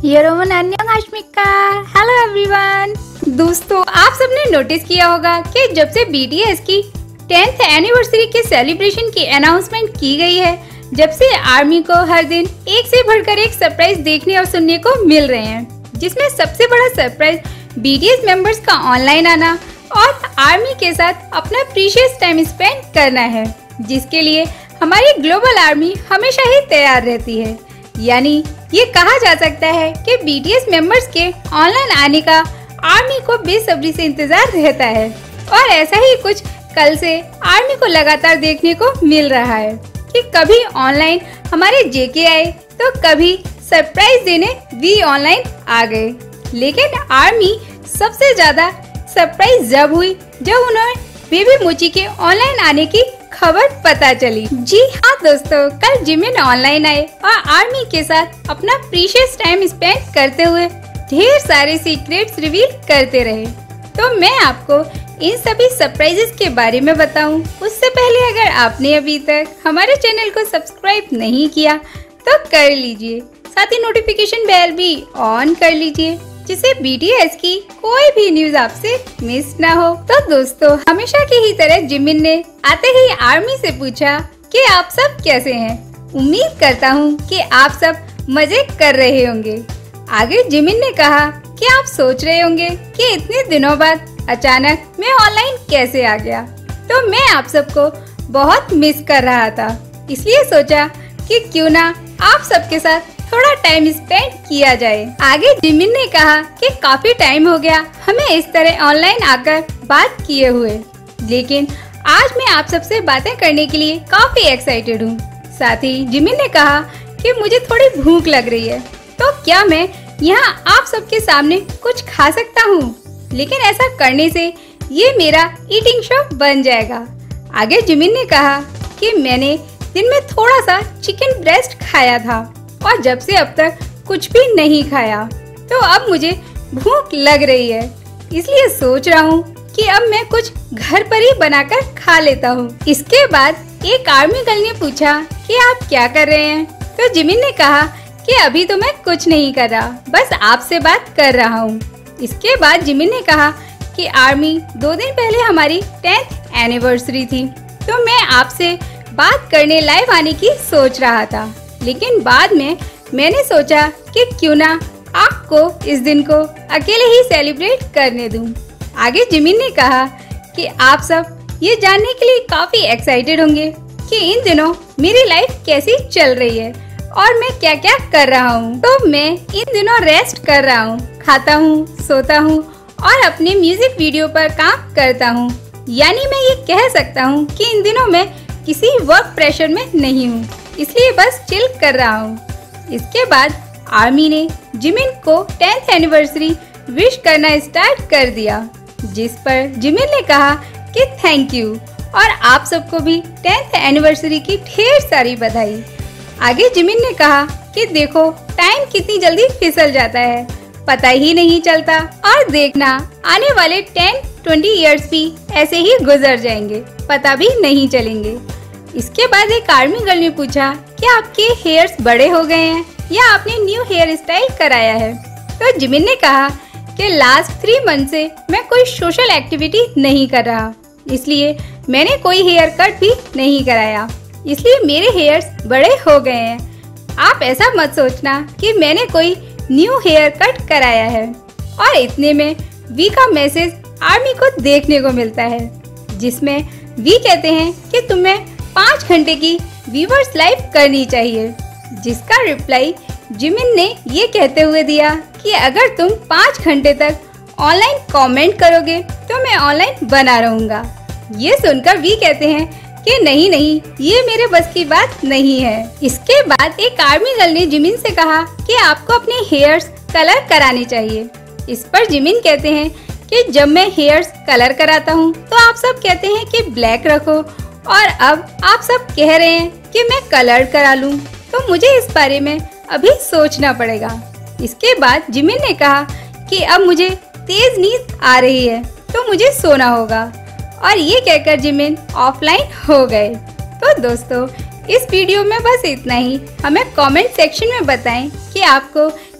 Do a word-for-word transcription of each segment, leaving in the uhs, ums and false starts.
यरोमन अन्यंगाश्मिका। Hello everyone. दोस्तों, आप सबने नोटिस किया होगा कि जब से बीटीएस की टेंथ एनिवर्सरी के सेलिब्रेशन की अनाउंसमेंट की गई है, जब से आर्मी को हर दिन एक से बढ़कर एक सरप्राइज देखने और सुनने को मिल रहे हैं, जिसमें सबसे बड़ा सरप्राइज बीटीएस मेंबर्स का ऑनलाइन आना और आर्मी के साथ अपना प्रीशियस टाइम स्पेंड करना है, जिसके लिए हमारी ग्लोबल आर्मी हमेशा ही तैयार रहती है। यानी ये कहा जा सकता है कि बीटीएस मेंबर्स के ऑनलाइन आने का आर्मी को बेसब्री से इंतजार रहता है। और ऐसा ही कुछ कल से आर्मी को लगातार देखने को मिल रहा है कि कभी ऑनलाइन हमारे जेके आए तो कभी सरप्राइज देने वी ऑनलाइन आ गए। लेकिन आर्मी सबसे ज्यादा सरप्राइज जब हुई जब उन्हें बेबी मोची के ऑनलाइन आने की खबर पता चली। जी हाँ दोस्तों, कल जिमिन ऑनलाइन आए और आर्मी के साथ अपना प्रीशियस टाइम स्पेंड करते हुए ढेर सारे सीक्रेट्स रिवील करते रहे। तो मैं आपको इन सभी सरप्राइजेस के बारे में बताऊं, उससे पहले अगर आपने अभी तक हमारे चैनल को सब्सक्राइब नहीं किया तो कर लीजिए, साथ ही नोटिफिकेशन बेल भी ऑन कर लीजिए, जिससे बीटीएस की कोई भी न्यूज आपसे मिस ना हो। तो दोस्तों, हमेशा की ही तरह जिमिन ने आते ही आर्मी से पूछा कि आप सब कैसे हैं। उम्मीद करता हूँ कि आप सब मजे कर रहे होंगे। आगे जिमिन ने कहा कि आप सोच रहे होंगे कि इतने दिनों बाद अचानक मैं ऑनलाइन कैसे आ गया। तो मैं आप सबको बहुत मिस कर रहा था, इसलिए सोचा कि क्यों ना आप सबके साथ थोड़ा टाइम स्पेंड किया जाए। आगे जिमिन ने कहा कि काफी टाइम हो गया हमें इस तरह ऑनलाइन आकर बात किए हुए, लेकिन आज मैं आप सबसे बातें करने के लिए काफी एक्साइटेड हूँ। साथ ही जिमिन ने कहा कि मुझे थोड़ी भूख लग रही है, तो क्या मैं यहाँ आप सबके सामने कुछ खा सकता हूँ, लेकिन ऐसा करने से ये मेरा ईटिंग शो बन जाएगा। आगे जिमिन ने कहा कि मैंने दिन में थोड़ा सा चिकन ब्रेस्ट खाया था और जब से अब तक कुछ भी नहीं खाया, तो अब मुझे भूख लग रही है, इसलिए सोच रहा हूँ कि अब मैं कुछ घर पर ही बनाकर खा लेता हूँ। इसके बाद एक आर्मी गर्ल ने पूछा कि आप क्या कर रहे हैं, तो जिमिन ने कहा कि अभी तो मैं कुछ नहीं कर रहा, बस आपसे बात कर रहा हूँ। इसके बाद जिमिन ने कहा कि आर्मी दो दिन पहले हमारी टेंथ एनिवर्सरी थी, तो मैं आपसे बात करने लाइव आने की सोच रहा था, लेकिन बाद में मैंने सोचा कि क्यों ना आपको इस दिन को अकेले ही सेलिब्रेट करने दूं। आगे जिमिन ने कहा कि आप सब ये जानने के लिए काफी एक्साइटेड होंगे कि इन दिनों मेरी लाइफ कैसी चल रही है और मैं क्या क्या कर रहा हूँ। तो मैं इन दिनों रेस्ट कर रहा हूँ, खाता हूँ, सोता हूँ और अपने म्यूजिक वीडियो पर काम करता हूँ। यानी मैं ये कह सकता हूँ कि इन दिनों मैं किसी वर्क प्रेशर में नहीं हूँ, इसलिए बस चिल कर रहा हूँ। इसके बाद आर्मी ने जिमिन को टेंथ एनिवर्सरी विश करना स्टार्ट कर दिया, जिस पर जिमिन ने कहा कि थैंक यू और आप सबको भी टेंथ एनिवर्सरी की ढेर सारी बधाई। आगे जिमिन ने कहा कि देखो टाइम कितनी जल्दी फिसल जाता है, पता ही नहीं चलता, और देखना आने वाले टेन ट्वेंटी इयर्स भी ऐसे ही गुजर जाएंगे, पता भी नहीं चलेंगे। इसके बाद एक आर्मी गर्ल ने पूछा कि आपके हेयर्स बड़े हो गए हैं या आपने न्यू हेयर स्टाइल कराया है। तो जिमिन ने कहा कि लास्ट थ्री मंथ से मैं कोई सोशल एक्टिविटी नहीं कर रहा, इसलिए मैंने कोई हेयर कट भी नहीं कराया, इसलिए मेरे हेयर्स बड़े हो गए हैं। आप ऐसा मत सोचना कि मैंने कोई न्यू हेयर कट कराया है। और इतने में वी का मैसेज आर्मी को देखने को मिलता है, जिसमें वी कहते हैं कि तुम्हें पाँच घंटे की व्यूअर्स लाइव करनी चाहिए, जिसका रिप्लाई जिमिन ने ये कहते हुए दिया कि अगर तुम पाँच घंटे तक ऑनलाइन कमेंट करोगे तो मैं ऑनलाइन बना रहूंगा। ये सुनकर वी कहते हैं कि नहीं नहीं, ये मेरे बस की बात नहीं है। इसके बाद एक आर्मी गर्ल ने जिमिन से कहा कि आपको अपने हेयर्स कलर कराने चाहिए। इस पर जिमिन कहते हैं कि जब मैं हेयर्स कलर कराता हूँ तो आप सब कहते हैं कि ब्लैक रखो, और अब आप सब कह रहे हैं कि मैं कलर करा लूं, तो मुझे इस बारे में अभी सोचना पड़ेगा। इसके बाद जिमिन ने कहा कि अब मुझे तेज नींद आ रही है, तो मुझे सोना होगा, और ये कहकर जिमिन ऑफलाइन हो गए। तो दोस्तों, इस वीडियो में बस इतना ही। हमें कमेंट सेक्शन में बताएं कि आपको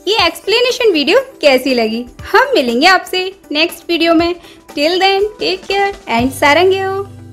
ये एक्सप्लेनेशन वीडियो कैसी लगी। हम मिलेंगे आपसे नेक्स्ट वीडियो में। Till then take care and सारंगेओ।